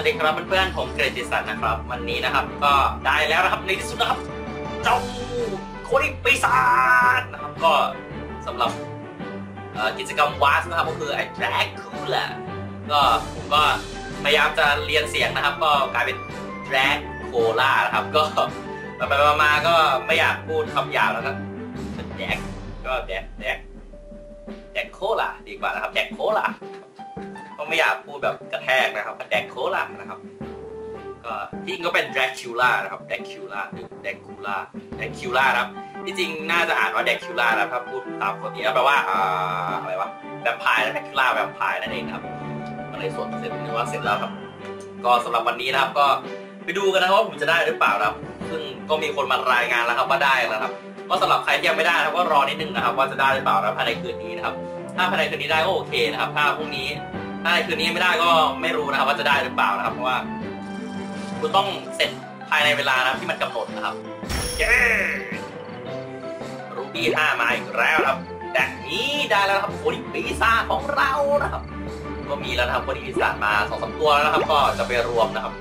ดีครับเพื่อนๆผมเกรติศักดิ์นะครับวันนี้นะครับก็ได้แล้วนะครับในที่สุดนะครับเจ้าโคดิปีศาจนะครับก็สำหรับกิจกรรมวาสนะครับก็คือไอ้แดรกคูล่าก็ผมก็พยายามจะเรียนเสียงนะครับก็กลายเป็นแดรกโคล่านะครับก็ไปมาก็ไม่อยากพูดคำหยาบแล้วก็แดกก็แดกโคล่าดีกว่านะครับแดกโคล่าก็ไม่อยากพูดแบบกระแทกนะครับแดกโคล่านะครับก็ที่จริงก็เป็นแดกคิวล่านะครับแดกคิวล่าหรือแดกคูล่าแดกคิวล่าครับที่จริงน่าจะอ่านว่าแดกคิวล่านะครับพูดตามปกติแล้วแปลว่าอะไรวะแวมไพร์และแดกคิวล่าแวมไพร์นั่นเองครับก็เลยสวดเสร็จนึกว่าเสร็จแล้วครับก็สำหรับวันนี้นะครับก็ไปดูกันนะว่าผมจะได้หรือเปล่าครับซึ่งก็มีคนมารายงานแล้วครับว่าได้แล้วครับก็สำหรับใครที่ยังไม่ได้นะครับก็รอนิดนึงนะครับว่าจะได้หรือเปล่านะภายในคืนนี้นะครับถ้าภายในคืนนี้ได้ก็โอเคนะครับถ้าพรุ่งนี้ถ้าในคืนนี้ไม่ได้ก็ไม่รู้นะครับว่าจะได้หรือเปล่านะครับเพราะว่าคุณต้องเสร็จภายในเวลานะที่มันกำหนดนะครับเย้รูบี้5มาอีกแล้วครับแต่นี้ได้แล้วครับโคดิปีศาจของเรานะครับก็มีแล้วนะครับโคดิปีศาจมา 2-3 ตัวแล้วนะครับก็จะไปรวมนะครับ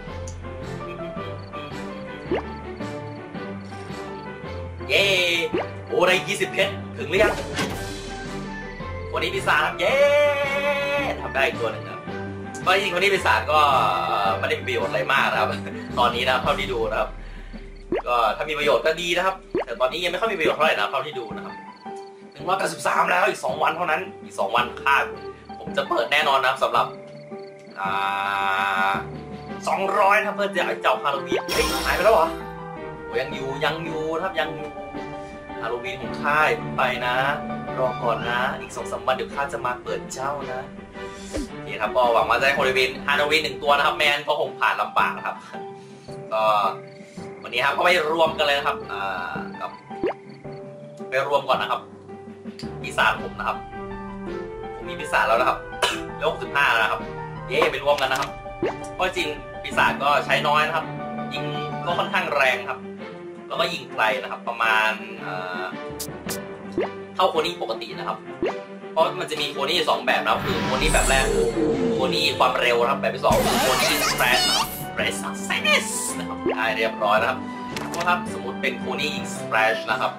เย้โอ้ได้20เพชรถึงหรือยังคนนี้ปีศาจเย้ทำได้อีกตัวหนึ่งครับก็จริงคนนี้ปีศาจก็ไม่ได้มีประโยชน์อะไรมากนะครับตอนนี้นะเท่าที่ดูนะครับก็ถ้ามีประโยชน์ก็ดีนะครับแต่ตอนนี้ยังไม่ค่อยมีประโยชน์เท่าไหร่นะเท่าที่ดูนะครับ193แล้วอีก2 วันเท่านั้นอีก2 วันคาดผมจะเปิดแน่นอนนะครับสำหรับ200นะเพื่อจะเจ้าฮาโลวีนหายไปแล้วเหรอยังอยู่นะครับยังอยู่ฮาโลวีนของค่ายไปนะรอก่อนนะอีก2-3 วันเดี๋ยวข้าจะมาเปิดเจ้านะนี่ครับก็หวังว่าจะได้ฮาโลวีน1 ตัวนะครับแมนก็คงผ่านลำบากครับก็วันนี้ครับก็ไปรวมกันเลยนะครับไปรวมก่อนนะครับปีศาจผมนะครับผมมีปีศาจแล้วนะครับเลเวล65แล้วนะครับเย้ไปรวมกันนะครับเพราะจริงปีศาจก็ใช้น้อยนะครับยิงก็ค่อนข้างแรงครับแล้วก็ยิงไกลนะครับประมาณเท่าโคนี่ปกตินะครับเพราะมันจะมีโคนี่2แบบนะครับคือโคนี่แบบแรกคือโคนี่ความเร็วนะครับแบบที่2คือโคนี่สเปรสนะครับสเปรสนะครับได้เรียบร้อยนะครับเพราะถ้าสมมติเป็นโคนี่ยิงสเปรสนะครับ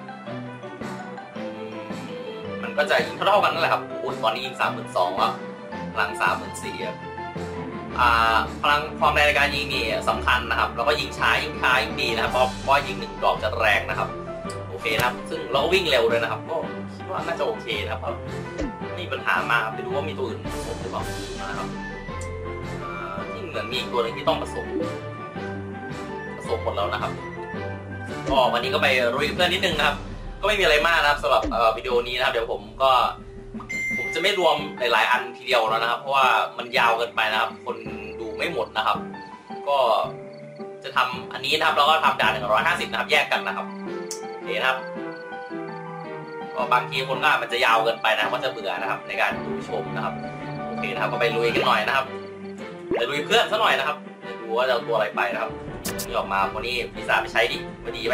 มันก็จะยิงเท่ากันนั่นแหละครับโอ้ตอนนี้ยิง32,000แล้วพลัง34,000ครับพลังความแรงในการยิงนี่สำคัญนะครับแล้วก็ยิงช้ายิ่งดีนะครับเพราะยิง1 ดอกจะแรงนะครับโอเคนะครับซึ่งเราก็วิ่งเร็วเลยนะครับก็คิดว่าน่าจะโอเคนะครับไม่มีปัญหามากไปดูว่ามีตัวอื่นผสมหรือเปล่านะครับที่เหมือนมีอีกตัวหนึ่งที่ต้องผสมหมดแล้วนะครับก็วันนี้ก็ไปรุยเพื่อนนิดนึงนะครับก็ไม่มีอะไรมากนะครับสำหรับวิดีโอนี้นะครับเดี๋ยวผมจะไม่รวมหลายๆอันทีเดียวแล้วนะครับเพราะว่ามันยาวเกินไปนะครับคนดูไม่หมดนะครับก็จะทำอันนี้นะครับแล้วก็ทำด่าน150นะครับแยกกันนะครับโอเคนะครับก็บางทีคนก็มันจะยาวเกินไปนะก็จะเบื่อนะครับในการดูชมนะครับโอเคนะครับก็ไปลุยกันหน่อยนะครับไปลุยเพื่อนซะหน่อยนะครับดูว่าจะเอาตัวอะไรไปนะครับนี่ออกมาคนนี้ปีศาจไปใช้ดิมาดีไหม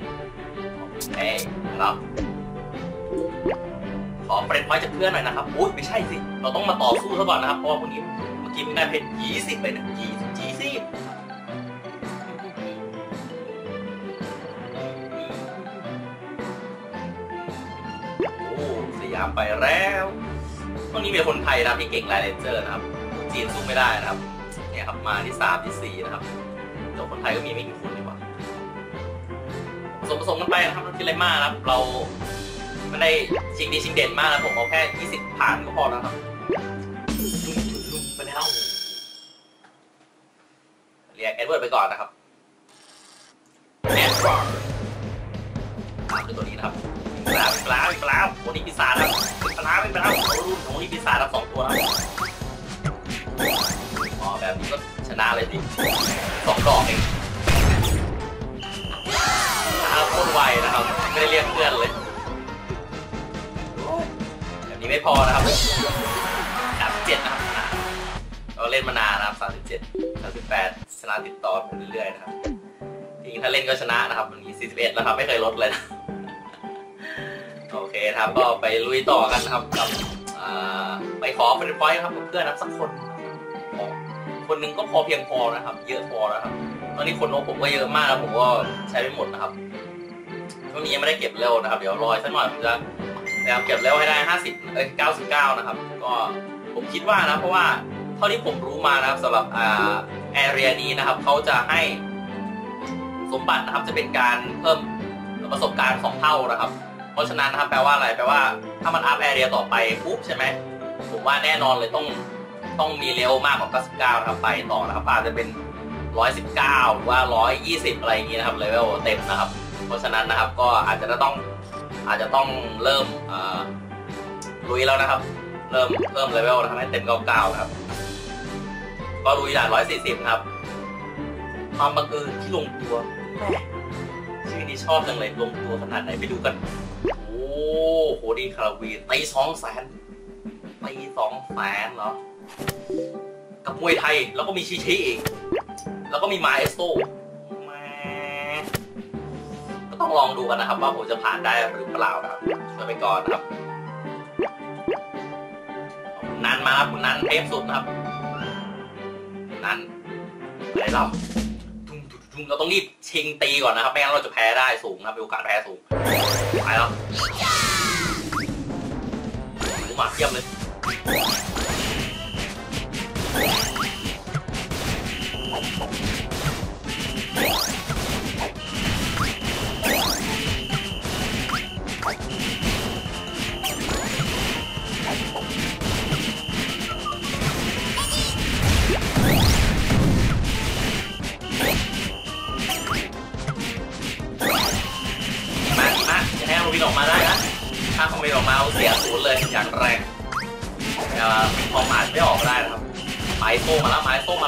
แล้วขอเฟรนด์พอยต์จากเพื่อนหน่อยนะครับอุ้ยไม่ใช่สิเราต้องมาต่อสู้ซะก่อนนะครับเพราะว่าพวกนี้เมื่อกี้มันได้เพชร20เลยนะ20โอ้สยามไปแล้วตอนนี้มีคนไทยนะที่เก่งไลน์เลนเจอร์นะครับจีนสู้ไม่ได้นะครับเนี่ยครับมาที่3ที่4นะครับแต่คนไทยก็มีไม่กี่คนดีกว่าผสมกันไปนะครับเราคิดอะไรมากนะครับเราไม่ได้ชิงดีชิงเด่นมากนะผมเอาแค่20ผ่านก็พอแล้วครับลุมไปแล้วเรียกเอ็ดเวิร์ดไปก่อนนะครับแอนฟอร์คือตัวนี้นะครับปลาโคนี่ปีศาจครับปลารุ่นโคนี่ปีศาจครับ2 ตัวนะอ๋อแบบนี้ก็ชนะเลยสิ2 ดอกเองโคตรไวนะครับไม่ได้เรียกเพื่อนเลยแบบนี้ไม่พอนะครับ37นะครับเราเล่นมานานนะครับ37 38ชนะติดต่อไปเรื่อยๆนะครับจริงถ้าเล่นก็ชนะนะครับวันนี้41แล้วครับไม่เคยลดเลยนะโอเคครับก็ไปลุยต่อกันนะครับกับไปขอเฟรนด์พอยต์ครับกับเพื่อนสักคนคนนึงก็พอเพียงพอนะครับเยอะพอแล้วครับตอนนี้คนโน้ผมก็เยอะมากแล้วผมก็ใช้ไปหมดนะครับช่วงนี้ยังไม่ได้เก็บเร็วนะครับเดี๋ยวรอสักหน่อยผมจะพยายามเก็บเร็วให้ได้99นะครับก็ผมคิดว่านะเพราะว่าเท่าที่ผมรู้มานะครับสำหรับแอเรียนี้นะครับเขาจะให้สมบัตินะครับจะเป็นการเพิ่มประสบการณ์2 เท่านะครับเพราะฉะนั้นนะครับแปลว่าอะไรแปลว่าถ้ามันอัพแอเรียต่อไปปุ๊บใช่ไหมผมว่าแน่นอนเลยต้องมีเลเวลมากกว่า99นะครับไปต่อนะครับอาจจะเป็น119หรือว่า120อะไรอย่างงี้นะครับเลเวลเต็มนะครับเพราะฉะนั้นนะครับก็อาจจะต้องเริ่มลุยแล้วนะครับเริ่มเพิ่มเลเวลนะครับให้เต็ม99นะครับก็ลุยด่าน140ครับความบังเอิญที่ลงตัวแม่ชื่อนี้ชอบจังเลยลงตัวขนาดไหนไปดูกันโอ้โหดีคาราวีตี200,000ตี200,000เหรอกับมวยไทยแล้วก็มีชิอีกแล้วก็มีมาเอสโตแม่ก็ต้องลองดูกันนะครับว่าผมจะผ่านได้หรือเปล่านะครับช่วยไปก่อนนะครับนั้นมาครับคุณนั้นเทพสุดนะครับนั้นอะไรเราต้องรีบชิงตีก่อนนะครับไม่งั้นเราจะแพ้ได้สูงนะครับมีโอกาสแพ้สูงไปแล้วผมมาเทียมเลยวินออกมาได้นะถ้าของวินออกมาเสียศูนย์เลยอย่างแรงพอหมาไม่ออกได้นะครับไม้โซ่มาแล้ว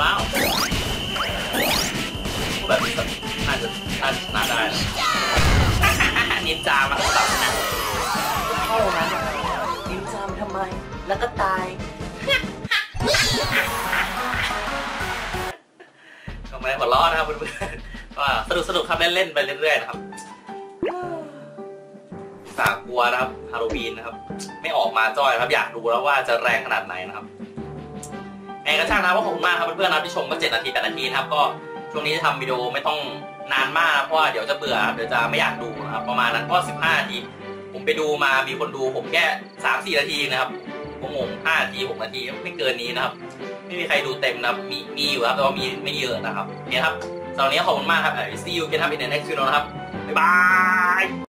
แบบนี้น่าจะชนะได้นินจามาแล้วแบบนั้นเข้านะนินจามทำไมแล้วก็ตายทำไมหัวล้อนะครับเพื่อนๆว่าสนุกครับเล่นไปเรื่อยๆนะครับสากลัวนะครับฮาโลวีนนะครับไม่ออกมาจ้อยครับอยากดูแล้วว่าจะแรงขนาดไหนนะครับแองกระช่างนะว่าขอบคุณมากครับเพื่อนๆนะที่ชมก็7 นาที8 นาทีนะครับก็ช่วงนี้จะทำวิดีโอไม่ต้องนานมากเพราะว่าเดี๋ยวจะเบื่อเดี๋ยวจะไม่อยากดูนะครับประมาณนั้นก็15 นาทีผมไปดูมามีคนดูผมแค่3-4 นาทีนะครับผมงง5 นาที6 นาทีไม่เกินนี้นะครับไม่มีใครดูเต็มนะครับมีอยู่ครับแต่ว่ามีไม่เยอะนะครับเนี่ยครับตอนนี้ขอบคุณมากครับsee you again ครับin the next video นะครับบ๊ายบาย